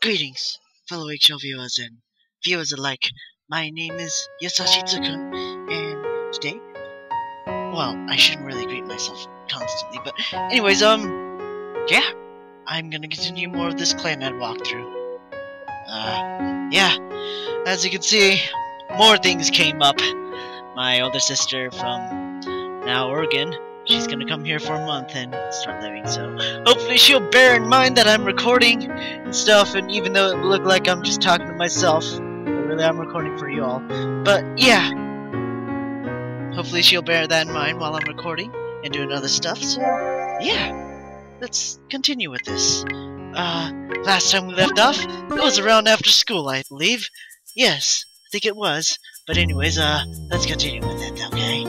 Greetings, fellow HL viewers and viewers alike. My name is Tsu-Kun, and today, well, I shouldn't really greet myself constantly, but anyways, yeah, I'm gonna continue more of this Clannad walkthrough. Yeah, as you can see, more things came up. My older sister from now Oregon, she's gonna come here for a month and start living, so hopefully she'll bear in mind that I'm recording and stuff, and even though it look like I'm just talking to myself, really I'm recording for you all. But yeah, hopefully she'll bear that in mind while I'm recording and doing other stuff, so yeah, let's continue with this. Last time we left off, it was around after school, I believe. Yes, I think it was. But anyways, let's continue with it, okay?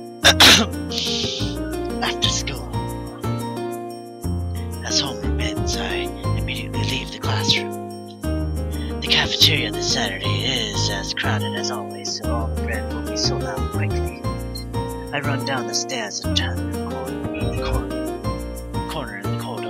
After school. As homeroom ends, I immediately leave the classroom. The cafeteria this Saturday is as crowded as always, so all the bread will be sold out quickly. I run down the stairs and turn the corner in the corridor.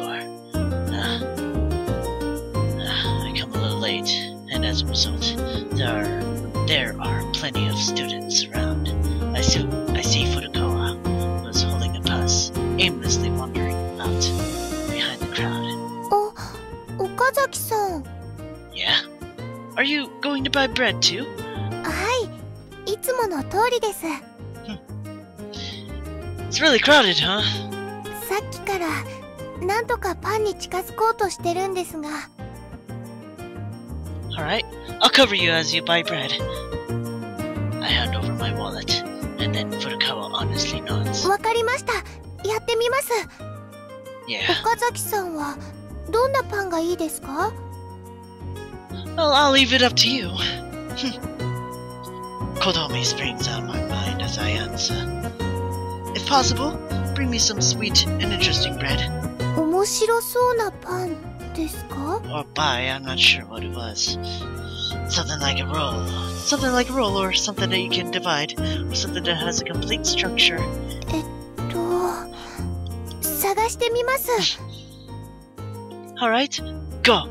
I come a little late, and as a result, there are plenty of students around. I see Furukawa, who is holding a purse, aimlessly wandering about behind the crowd. Oh, Okazaki-san. Yeah? Are you going to buy bread too? はい、いつもの通りです。 It's really crowded, huh? さっきからなんとかパンに近づこうとしてるんですが。 Alright, I'll cover you as you buy bread. I hand over my wallet, and then Furukawa honestly nods. わかりました。やってみます。 Yeah. 岡崎さんはどんなパンがいいですか？ Well, I'll leave it up to you. Kotomi springs on my mind as I answer. If possible, bring me some sweet and interesting bread. 面白そうなパンですか？ Or buy, I'm not sure what it was. Something like a roll. Something like a roll, or something that you can divide, or something that has a complete structure. 探してみます。 Alright, go! はい。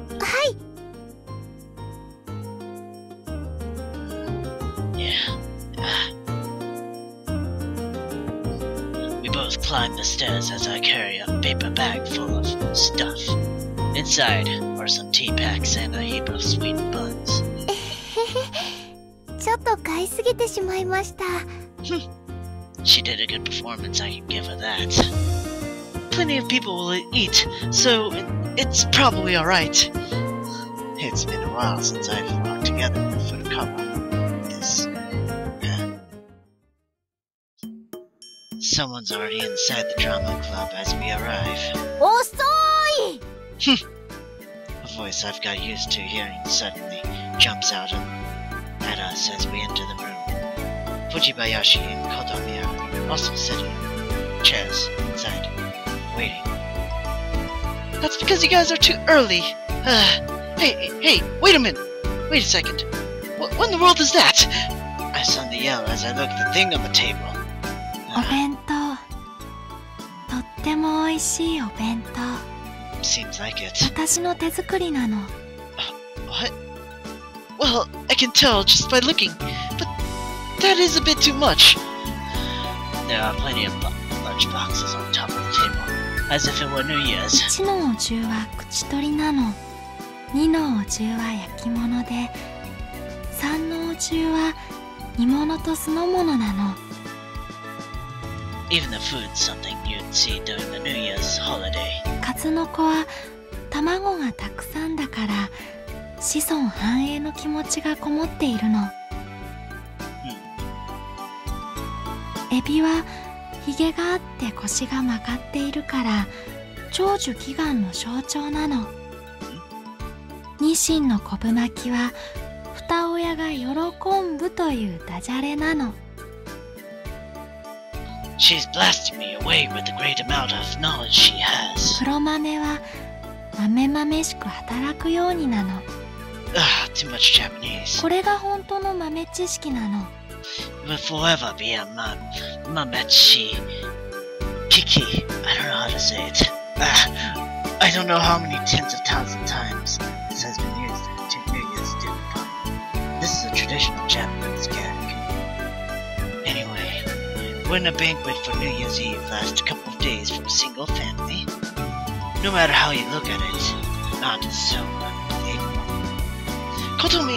Yeah. We both climb the stairs as I carry a paper bag full of stuff. Inside are some tea packs and a heap of sweet buns. ちょっと買いすぎてしまいました。 She did a good performance, I can give her that. Plenty of people will eat, so it's probably alright. It's been a while since I've walked together with Furukawa. Someone's already inside the drama club as we arrive. 遅い! A voice I've got used to hearing suddenly jumps out at us as we enter the room. Fujibayashi and Kotomi are also sitting in chairs inside, waiting. That's because you guys are too early. Hey, wait a minute. Wait a second. What in the world is that? I suddenly yell as I look at the thing on the table. お弁当。とっても美味しいお弁当。 Seems like it. 私の手作りなの。 What? Well, I can tell just by looking, but that is a bit too much. There are plenty of lunch boxes on top of the table, as if it were New Year's. 1のお重は口取りなの。2のお重は焼き物で、3のお重は煮物と酢の物なの。 Even the food's something you'd see during the New Year's holiday. 数の子は卵がたくさんだから子孫繁栄の気持ちがこもっているの。エビはひげがあって腰が曲がっているから長寿祈願の象徴なの。ニシンの昆布巻きは二親が喜ぶというダジャレなの。 She's blasting me away with the great amount of knowledge she has. 黒豆は豆々しく働くようになの。 Too much Japanese. これが本当の豆知識なの。 Will forever be a mamechi kiki. I don't know how to say it. I don't know how many tens of thousand times this has been used to New Year's dinner party. This is a traditional Japanese gag. Anyway, wouldn't a banquet for New Year's Eve last a couple of days for a single family? No matter how you look at it, not so unbelievable. Kotomi,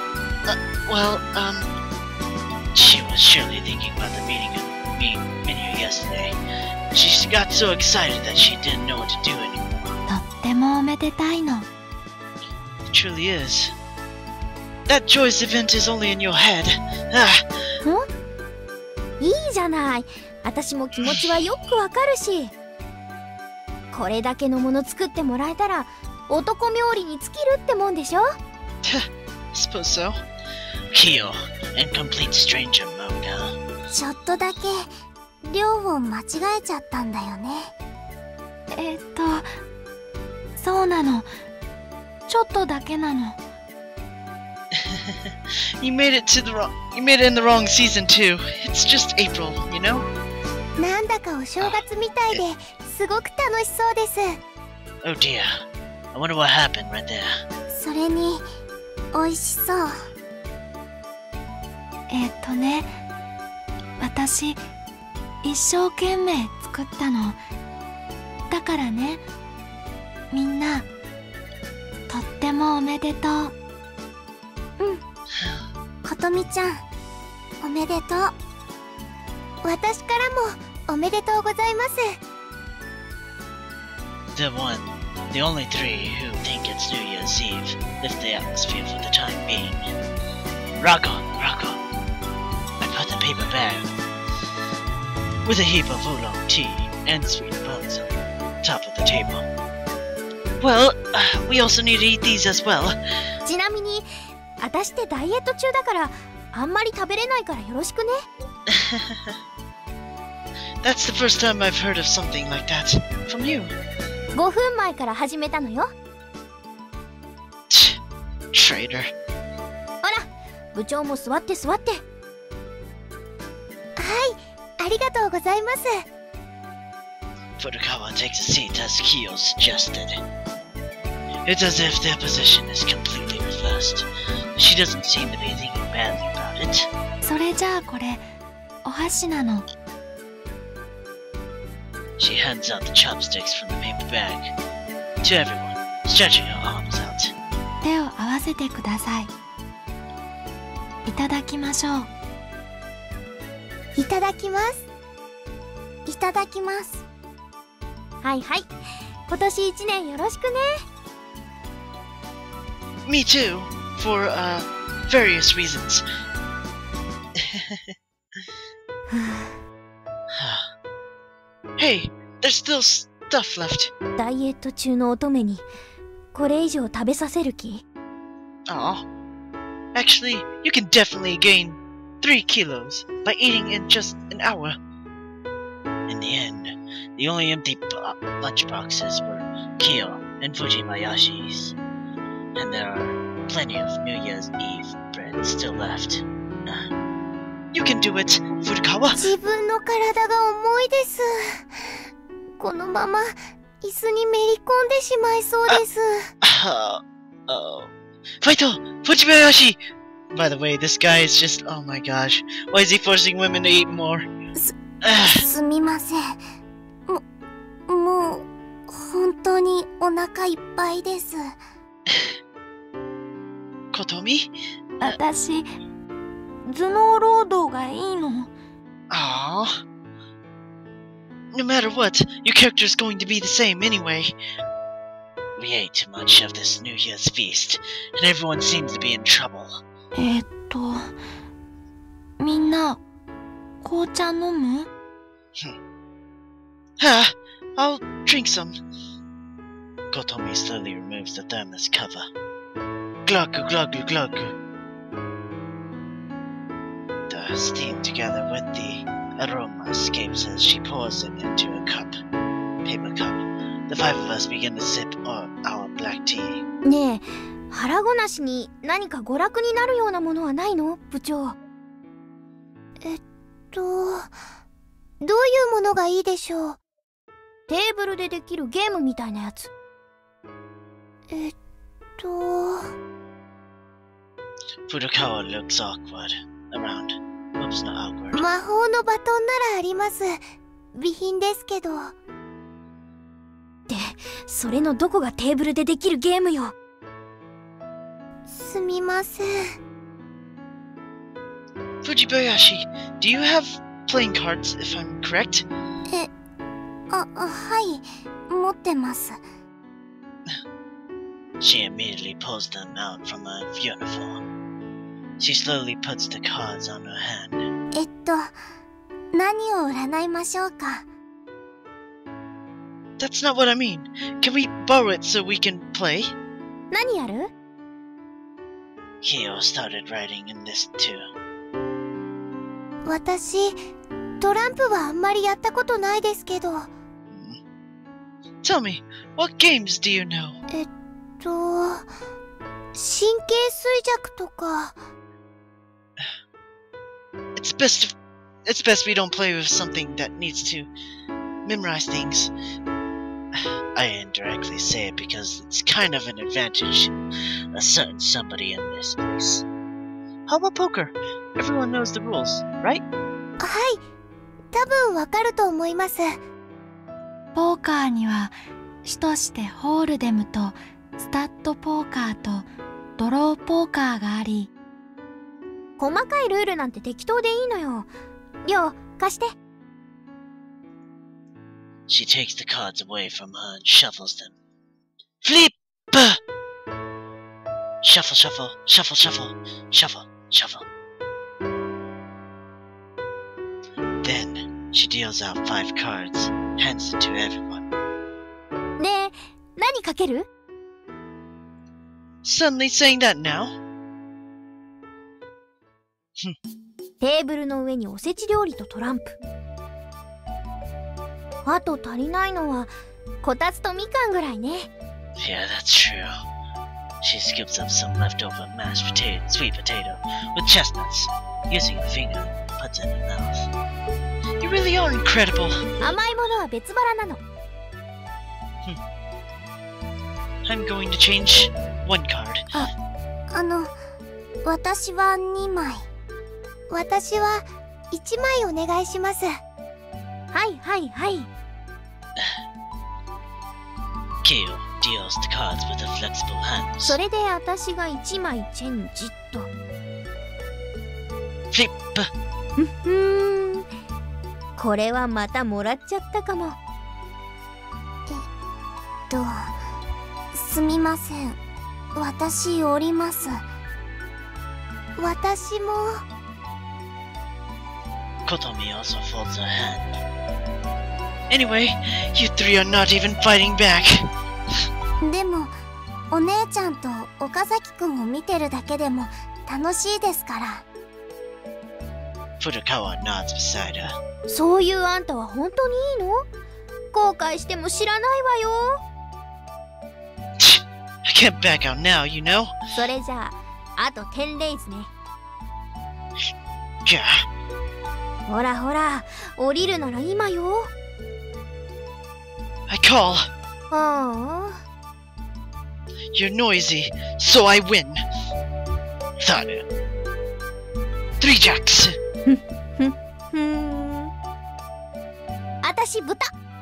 she was surely thinking about the menu yesterday. She got so excited that she didn't know what to do anymore. とってもおめでたいの。 It truly is. That joyous event is only in your head. Ah. いいじゃない。私も気持ちはよくわかるし。これだけのもの作ってもらえたら男冥利に尽きるってもんでしょ。 Suppose so. Kyo and complete stranger mode, huh? ちょっとだけ量を間違えちゃったんだよね。 そうなの。ちょっとだけなの。 You made it in the wrong season too. It's just April, you know? なんだかお正月みたいですごく楽しそうです。 Oh dear. I wonder what happened right there. それに美味しそう。 私一生懸命作ったの。だからね、みんなとってもおめでとう。 ことみちゃん、おめでとう。私からもおめでとうございます。 The only three who think it's New Year's Eve lift the atmosphere for the time being. Rock on. I put the paper bag with a heap of oolong tea and sweet buns on top of the table. Well, we also need to eat these as well. ちなみに私ってダイエット中だからあんまり食べれないからよろしくね。 That's the first time I've heard of something like that from you. 5分前から始めたのよ。 Traitor. ほら、部長も座って。はい、ありがとうございます。 Furukawa takes a seat as Kyo suggested. It's as if their position is completely reversed. She doesn't seem to be thinking badly about it. それじゃあこれお箸なの。 She hands out the chopsticks from the paper bag to everyone, stretching her arms out. 手を合わせてください。いただきましょう。 いただきます。はい、今年1年よろしくね。 Me too, for various reasons. Hey, there's still stuff left. ダイエット中の乙女にこれ以上食べさせる気？ Aw. Actually, you can definitely gain 3 kilos by eating in just an hour. In the end, the only empty lunchboxes were Kyo and Fujibayashi's. And there are plenty of New Year's Eve bread still left. You can do it, Furukawa! 自分の体が重いです。このまま椅子にめり込んでしまいそうです。 Faito! Fujibayashi! By the way, this guy is just... Oh my gosh. Why is he forcing women to eat more? すみません。もう本当にお腹いっぱいです。 Kotomi? 私頭脳労働がいいの。 Aww. No matter what, your character is going to be the same anyway. We ate too much of this New Year's feast, and everyone seems to be in trouble. みんな紅茶飲む？ I'll drink some. Kotomi slowly removes the thermos cover. Gluggu gluggu gluggu. The steam together with the aroma escapes as she pours it into a paper cup. The 5 of us begin to sip our black tea. ねえ、腹ごなしに何か娯楽になるようなものはないの？部長。どういうものがいいでしょう？テーブルでできるゲームみたいなやつ。 Furukawa looks awkward. Around. Oops, not awkward. 魔法のバトンならあります。備品ですけど。で、それのどこがテーブルでできるゲームよ。すみません。 Fujibayashi, do you have playing cards, if I'm correct? はい、持ってます。 She immediately pulls them out from her uniform. She slowly puts the cards on her hand. 何を占いましょうか。 That's not what I mean. Can we borrow it so we can play? 何やる？ Kyo started writing in this too. 私、トランプはあんまりやったことないですけど。 Tell me, what games do you know? 神経衰弱とか。 It's best we don't play with something that needs to memorize things. I indirectly say it because it's kind of an advantage a certain somebody in this place. How about poker? Everyone knows the rules, right? はい、多分わかると思います。 ポーカーには主としてホールデムとスタッドポーカーとドローポーカーがあり、 細かいルールなんて適当でいいのよ。りょう、貸して。 She takes the cards away from her and shuffles them. Flip! Shuffle, shuffle, shuffle, shuffle, shuffle, shuffle. Then she deals out 5 cards, hands them to everyone. ねえ、何かける？ Suddenly saying that now? テーブルの上におせち料理とトランプ。あと足りないのはこたつとみかんぐらいね。 Yeah, that's true. She scoops up some leftover mashed potato, sweet potato with chestnuts, using a finger, puts it in her mouth. You really are incredible. 甘いものは別腹なの。 I'm going to change one card. 私は2枚。私は1枚お願いします。はいはいはい。 Kyo deals the cards with a flexible hand. それで私が1枚チェンジと。 Flip! これはまたもらっちゃったかも。すみません。私折ります。私も。 Kotomi also folds her hand. Anyway, you three are not even fighting back. でも、お姉ちゃんと岡崎くんを見てるだけでも楽しいですから。 Furukawa nods beside her. そういうあんたは本当にいいの？後悔しても知らないわよ。 I can't back out now, you know? それじゃあ、あと10レイズね。 Gah. ほらほら、降りるなら今よ。 I call. ああ。 You're noisy, so I win. Thought it. 3 jacks. あたし豚。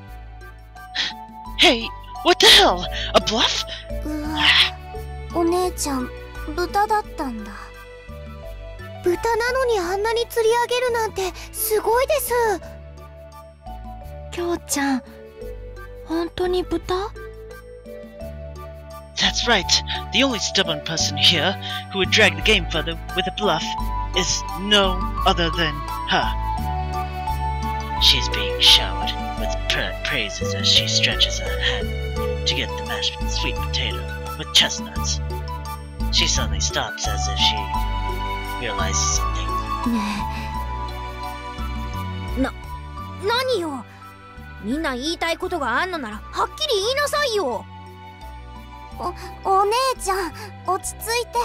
Hey, what the hell? A bluff? お姉ちゃん、豚だったんだ。豚なのにあんなに釣り上げるなんてすごいです。 きょうちゃん、本当に豚？ That's right. The only stubborn person here who would drag the game further with a bluff is no other than her. She's being showered with praises as she stretches her hand to get the mashed sweet potato with chestnuts. She suddenly stops as if she realizes something. 何よ。みんな言いたいことがあんのならはっきり言いなさいよ。お姉ちゃん、落ち着いて。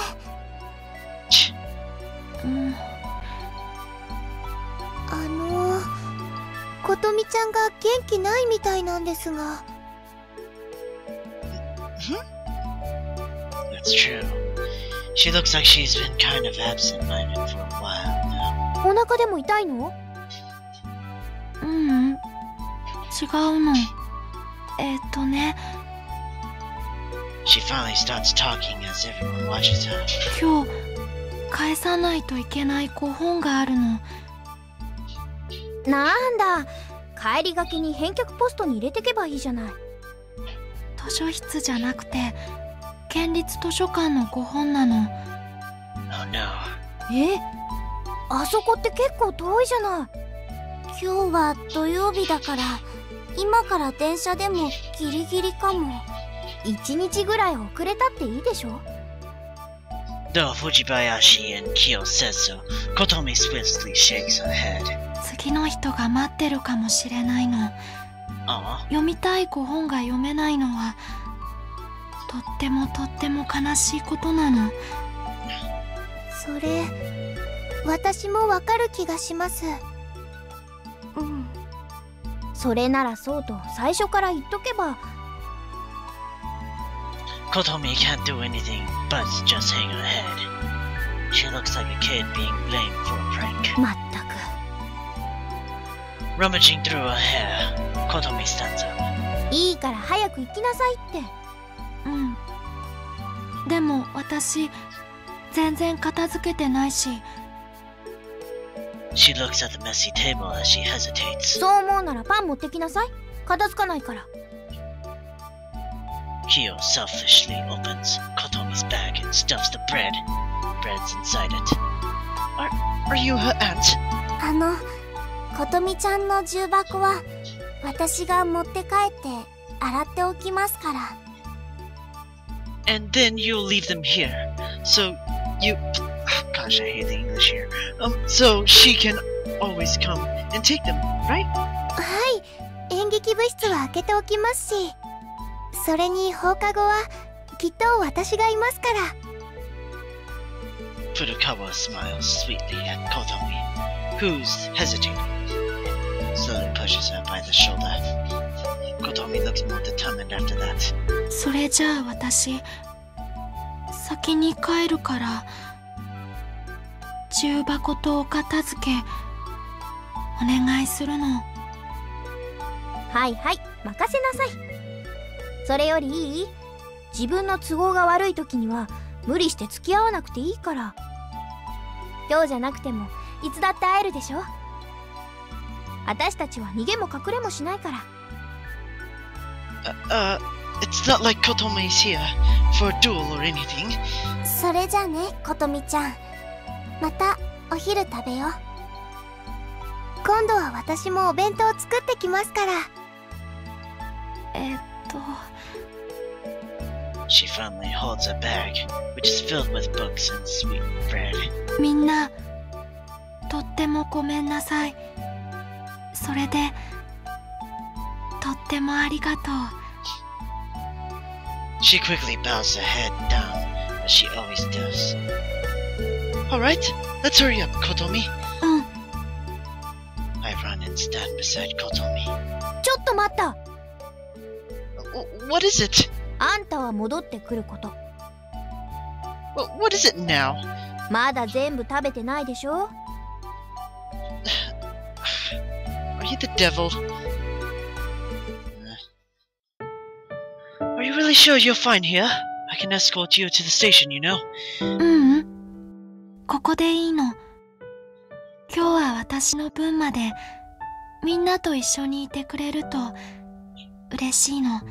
ことみちゃんが元気ないみたいなんですが。 That's It's true. She looks like she's been kind of absent-minded for a while now. お腹でも痛いの？ ううん、違うの。ね。 She finally starts talking as everyone watches her. 今日返さないといけない5本があるの。 なんだ、帰りがけに返却ポストに入れてけばいいじゃない。 図書室じゃなくて県立図書館の5本なの。 Oh no. あそこって結構遠いじゃない。今日は土曜日だから今から電車でもギリギリかも。1日ぐらい遅れたっていいでしょ。 Though Fujibayashi and Kyo says so, Kotomi swiftly shakes her head. 次の人が待ってるかもしれないの。読みたい5本が読めないのはとっても悲しいことなの。 それ私もわかる気がします。うん。それならそうと最初から言っとけば。 Kotomi can't do anything but just hang her head. She looks like a kid being blamed for a prank. まったく。 Rummaging through her hair, Kotomi stands up. いいから早く行きなさいって。 うん。でも私全然片付けてないし。 She looks at the messy table as she hesitates. そう思うならパン持ってきなさい。片付かないから。 Kyo selfishly opens Kotomi's bag and stuffs the bread. Bread's inside it. Are you her aunt? ことみちゃんの重箱は私が持って帰って洗っておきますから。 And then you'll leave them here. So you... Gosh, I hate the English here. So she can always come and take them, right? はい、演劇部室は開けておきますし、それに放課後はきっと私がいますから。 Furukawa smiles sweetly at Kotomi, who's hesitating. Slowly pushes her by the shoulder. Kotomi looks more determined after that. それじゃあ私先に帰るから重箱とお片付けお願いするの。 はいはい、任せなさい。それよりいい？自分の都合が悪い時には無理して付き合わなくていいから。今日じゃなくてもいつだって会えるでしょ。私たちは逃げも隠れもしないから。 It's not like Kotomi's here for a duel or anything. それじゃね、ことみちゃん。またお昼食べよう。今度は私もお弁当を作ってきますから。 She firmly holds her bag, which is filled with books and sweet bread. みんなとってもごめんなさい。それでとってもありがとう。 She quickly bows her head down, as she always does. Alright, let's hurry up, Kotomi. うん。 I run and stand beside Kotomi. ちょっと待った。 What is it? あんたは戻ってくること。 What is it now? まだ全部食べてないでしょ。 Are you the devil? Are you really sure you're fine here? I can escort you to the station, you know. ううん。ここでいいの。今日は私の分までみんなと一緒にいてくれると嬉しいの。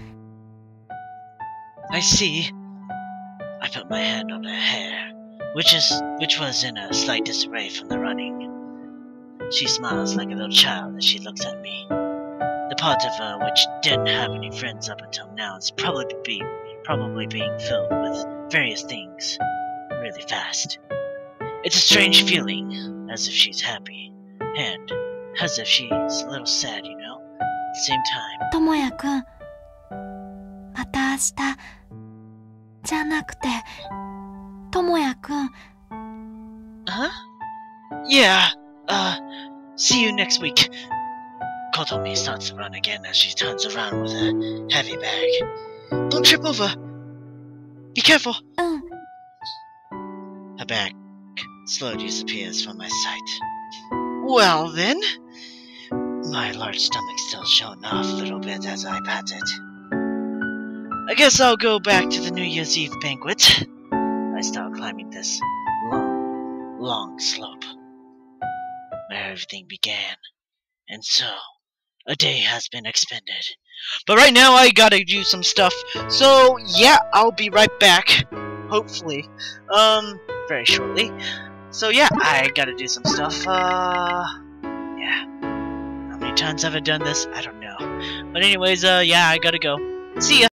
I see. I put my hand on her hair, which was in a slight disarray from the running. She smiles like a little child as she looks at me. The part of her which didn't have any friends up until now is probably being filled with various things really fast. It's a strange feeling, as if she's happy, and as if she's a little sad, you know, at the same time. ともやくん、また明日じゃなくてともやくん。 Huh? Yeah, see you next week. Kotomi starts to run again as she turns around with a heavy bag. Don't trip over. Be careful. うん。 her back slowly disappears from my sight. Well then, my large stomach still showing off a little bit as I pat it. I guess I'll go back to the New Year's Eve banquet. I start climbing this long, long slope where everything began, and so a day has been expended. But right now I gotta do some stuff, so yeah, I'll be right back, hopefully, very shortly. So yeah, I gotta do some stuff, yeah. How many times have I done this? I don't know. But anyways, yeah, I gotta go. See ya!